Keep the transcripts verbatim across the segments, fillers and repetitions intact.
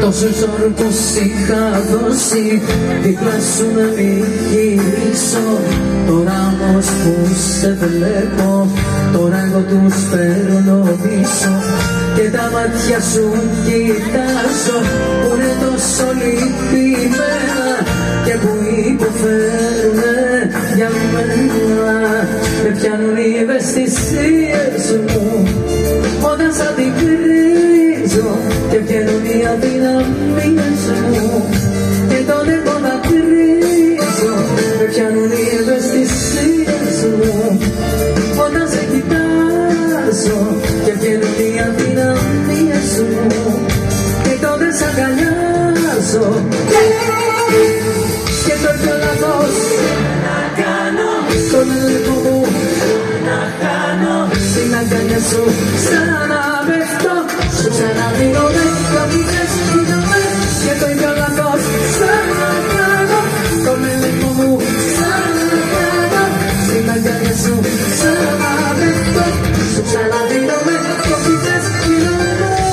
Τόσους όρκους είχα δώσει δίπλα σου να μην γυρίσω. Τώρα όμως που σε βλέπω, τώρα εγώ τους παίρνω πίσω. Και τα μάτια σου κοιτάζω που είναι τόσο λυπημένα και που υποφέρουνε για μένα. Με πιάνουν οι ευαισθησίες μου όταν σ' αντικρίζω και βγαίνουν οι αδυναμίες μου και τότε εγώ δακρύζω. Με πιάνουν οι ευαισθησίες μου όταν σε κοιτάζω και βγαίνουν οι αδυναμίες μου και τότε σ' αγκαλιάζω. Και το πιο λάθος να κάνω, τον έλεγχο μου να χάνω, στην αγκαλιά σου ξαναπέφτω, σου ξαναδίνομαι, καπίτες γίνομαι. Και το πιο λάθος να κάνω, τον έλεγχο μου ξαναπάνω, στην αγκαλιά σου ξαναπέφτω, σου ξαναδίνομαι, καπίτες γίνομαι.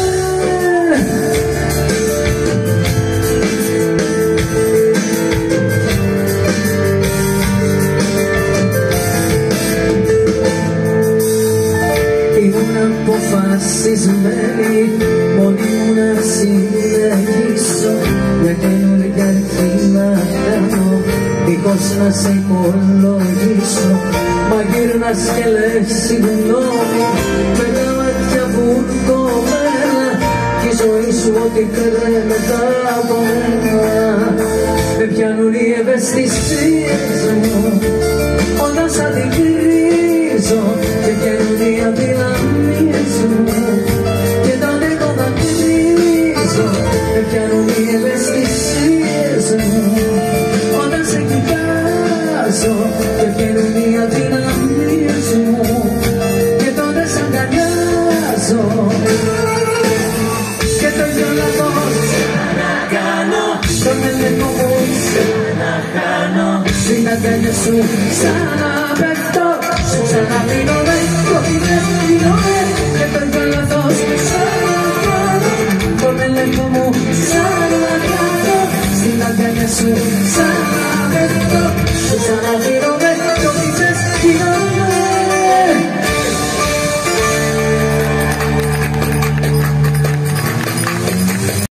Αποφασισμένη μόνη μου να συνεχίσω μια καινούργια αρχή να κάνω δίχως να σε υπολογίσω. Μα γύρνας και λες συγγνώμη με τα μάτια βουρκωμένα κι η ζωή σου ό,τι κρέμεται από μένα. Με πιάνουν οι ευαισθησίες μου όταν σ' αντικρίζω και βγαίνουν οι αδυναμίες μου και τότε εγώ δακρύζω. Με πιάνουν οι ευαισθησίες μου όταν σε κοιτάζω και βγαίνουν οι αδυναμίες μου και τότε σ' αγκαλιάζω. Και το ίδιο λάθος να κάνω, τον έλεγχο μου ξαναχάνω, στην αγκαλιά σου ξαναπέφτω, σου ξαναδίνομαι, κοπίδες γίνομαι. Και το ίδιο λάθος ξανακάνω, τον έλεγχο μου ξανακάνω, στην αγκαλιά σου ξαναπέφτω.